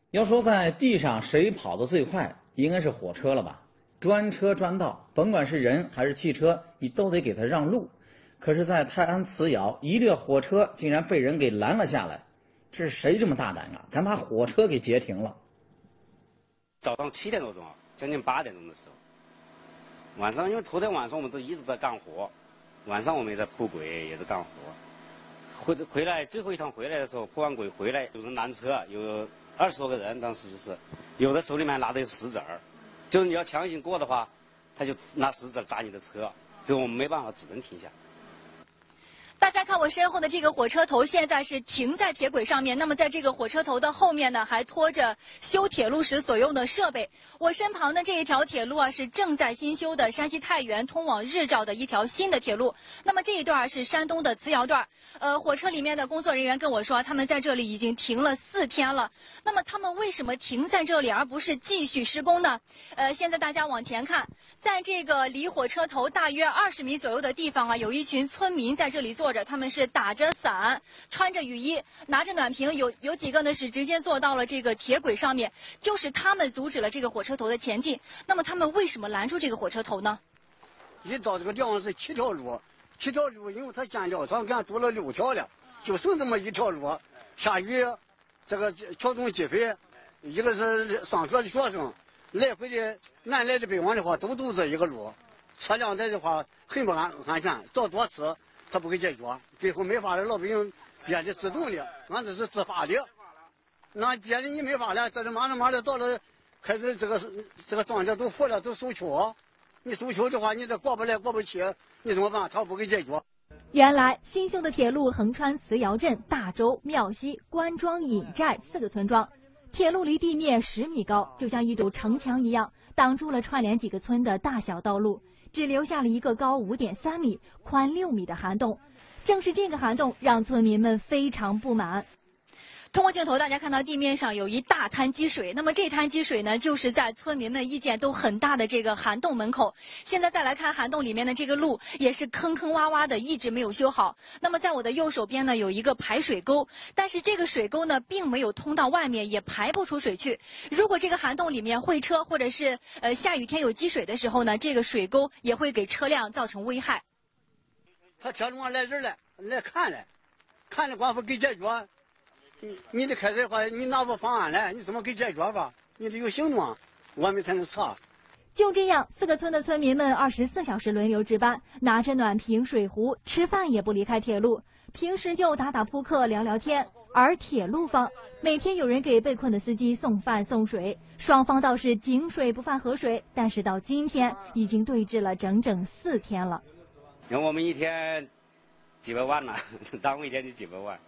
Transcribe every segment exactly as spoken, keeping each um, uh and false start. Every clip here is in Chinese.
要说在地上谁跑得最快，应该是火车了吧？专车专道，甭管是人还是汽车，你都得给他让路。可是，在泰安磁窑，一列火车竟然被人给拦了下来，这是谁这么大胆啊？敢把火车给截停了？ 早上七点多钟，将近八点钟的时候，晚上因为头天晚上我们都一直在干活，晚上我们也在铺轨，也在干活。回回来最后一趟回来的时候，铺完轨回来，有人拦车，有二十多个人，当时就是，有的手里面拿着石子儿，就是你要强行过的话，他就拿石子砸你的车，所以我们没办法，只能停下。 大家看我身后的这个火车头，现在是停在铁轨上面。那么在这个火车头的后面呢，还拖着修铁路时所用的设备。我身旁的这一条铁路啊，是正在新修的山西太原通往日照的一条新的铁路。那么这一段是山东的磁窑段。呃，火车里面的工作人员跟我说，他们在这里已经停了四天了。那么他们为什么停在这里，而不是继续施工呢？呃，现在大家往前看，在这个离火车头大约二十米左右的地方啊，有一群村民在这里坐。他们是打着伞，穿着雨衣，拿着暖瓶，有有几个呢是直接坐到了这个铁轨上面，就是他们阻止了这个火车头的前进。那么他们为什么拦住这个火车头呢？ 一到这个地方是七条路，七条路，因为它建料厂给俺堵了六条了，就剩这么一条路。下雨，这个桥洞积水，一个是上学的学生，来回的南来的北往的话，都走这一个路，车辆在的话很不安安全，找多次。他不给解决，最后没法了，老百姓憋的自动的，俺这是自发的。那憋的你没法了，这是马上马上到了，开始这个这个庄稼都活了，都收秋。你收秋的话，你这过不来过不去，你怎么办？他不给解决。 原来新修的铁路横穿磁窑镇、大周、庙西、关庄、尹寨四个村庄，铁路离地面十米高，就像一堵城墙一样，挡住了串联几个村的大小道路。只留下了一个高五点三米、宽六米的涵洞，正是这个涵洞让村民们非常不满。 通过镜头，大家看到地面上有一大滩积水，那么这滩积水呢，就是在村民们意见都很大的这个涵洞门口。现在再来看涵洞里面的这个路，也是坑坑洼洼的，一直没有修好。那么在我的右手边呢，有一个排水沟，但是这个水沟呢，并没有通到外面，也排不出水去。如果这个涵洞里面会车，或者是呃下雨天有积水的时候呢，这个水沟也会给车辆造成危害。 他铁路上来人来来看来，看着官府给解决。你你得开始的话，你拿出方案来，你怎么给解决吧？你得有行动，我们才能查。 就这样，四个村的村民们二十四小时轮流值班，拿着暖瓶、水壶，吃饭也不离开铁路。平时就打打扑克、聊聊天，而铁路方每天有人给被困的司机送饭送水，双方倒是井水不犯河水，但是到今天已经对峙了整整四天了。 因为我们一天几百万了，单位一天就几百万。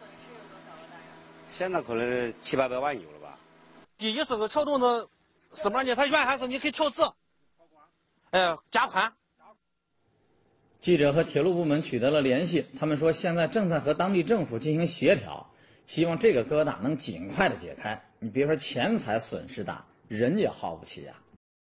现在可能七八百万有了吧。 第一是个桥洞的什么呢？它原还是你可以调直，哎，加宽。 记者和铁路部门取得了联系，他们说现在正在和当地政府进行协调，希望这个疙瘩能尽快的解开。你别说钱财损失大，人也耗不起呀、啊。